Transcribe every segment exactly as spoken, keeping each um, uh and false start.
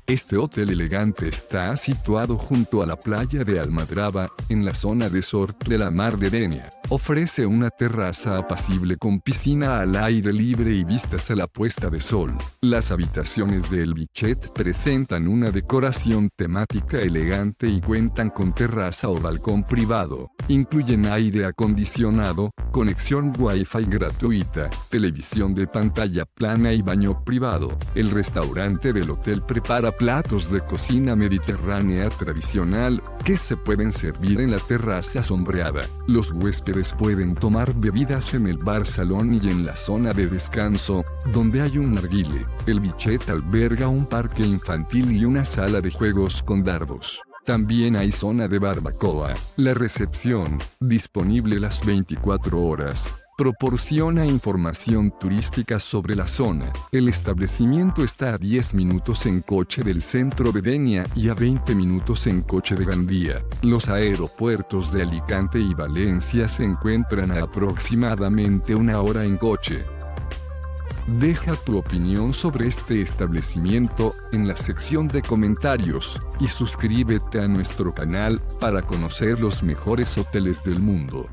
Este hotel elegante está situado junto a la playa de Almadraba, en la zona de Sort de la Mar de Denia. Ofrece una terraza apacible con piscina al aire libre y vistas a la puesta de sol. Las habitaciones de El Bichet presentan una decoración temática elegante y cuentan con terraza o balcón privado. Incluyen aire acondicionado, conexión Wi-Fi gratuita, televisión de pantalla plana y baño privado. El restaurante del hotel prepara platos de cocina mediterránea tradicional, que se pueden servir en la terraza sombreada. Los huéspedes pueden tomar bebidas en el bar salón y en la zona de descanso, donde hay un narguile. El Bichet alberga un parque infantil y una sala de juegos con dardos. También hay zona de barbacoa. La recepción, disponible las veinticuatro horas, proporciona información turística sobre la zona. El establecimiento está a diez minutos en coche del centro de Denia y a veinte minutos en coche de Gandía. Los aeropuertos de Alicante y Valencia se encuentran a aproximadamente una hora en coche. Deja tu opinión sobre este establecimiento en la sección de comentarios y suscríbete a nuestro canal para conocer los mejores hoteles del mundo.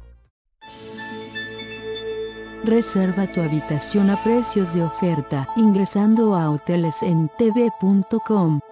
Reserva tu habitación a precios de oferta ingresando a hoteles en t v punto com.